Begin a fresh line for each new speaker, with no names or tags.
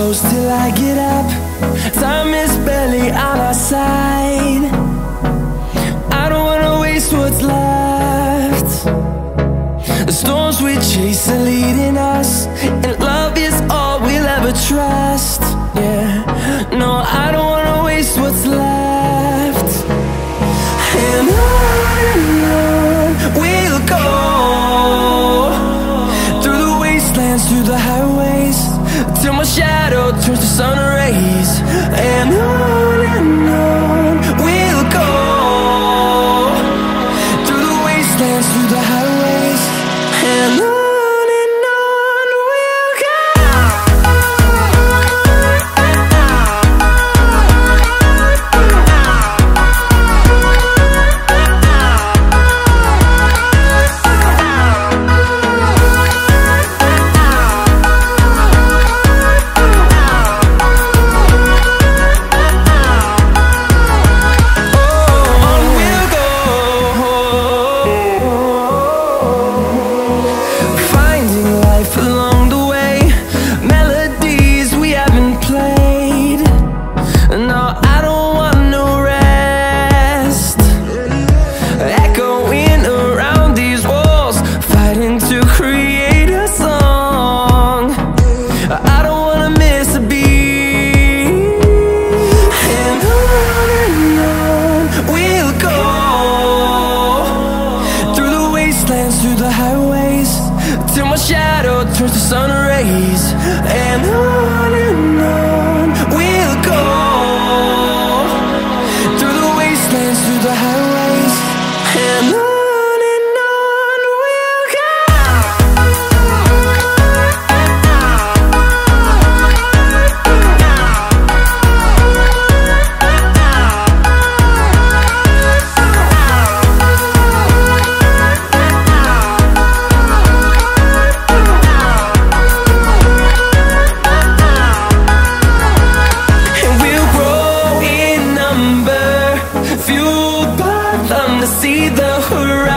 close till I get up. Time is barely on our side. I don't wanna waste what's left. The storms we chase are leading us, and love is all we'll ever trust. Yeah, no, I don't wanna waste what's left. And on we'll go, through the wastelands, through the highways, till my shadow turns to sun rays. And on we'll go, through the wastelands, through the highways, and on. Through the highways, till my shadow turns to sun rays. And on we'll go, through the wastelands, through the highways, and on. See the horizon.